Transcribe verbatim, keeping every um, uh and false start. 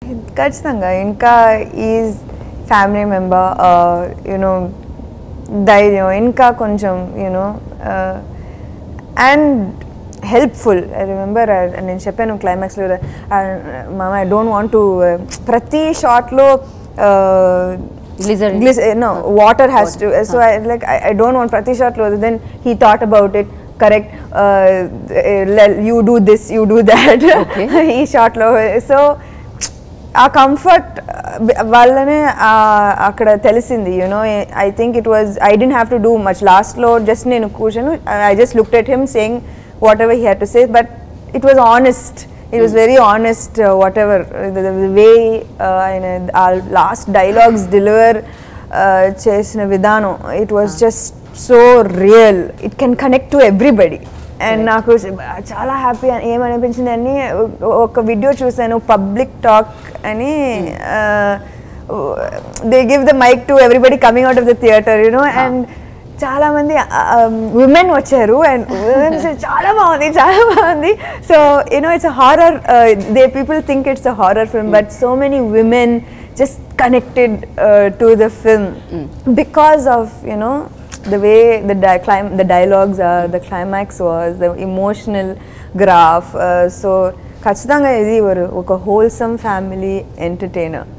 ఖచ్చితంగా ఇంకా is family member you know ధైర్యం ఇంకా కొంచెం you know and helpful. I remember నేను చెప్పాను క్లైమాక్స్లో మామ ఐ డోంట్ వాంట్ టు ప్రతి షాట్లో no water has to so I like I, I don't want prati shot lo then he thought about it correct uh, you do this you do that okay. He shot lo so a comfort vallane akkada telisindi you know I think it was I didn't have to do much last lo just nenu kushanu I just looked at him saying whatever he had to say but it was honest. It was very honest, uh, whatever, the, the way uh, our last dialogues deliver chesina uh, vidano, it was uh. just so real. It can connect to everybody. And naaku chaala happy em anipinchindi ani oka video chusanu public talk ani uh, they give the mic to everybody coming out of the theater, you know, uh. and చాలా మంది women వచ్చారు and women చాలా బాగుంది చాలా బాగుంది so you know it's a horror they people think it's a horror film but so many women just connected to the film because of you know the way the di clim the dialogues are, the climax was, the emotional graph. Uh, so ఖచ్చితంగా ఇది ఒక wholesome family entertainer.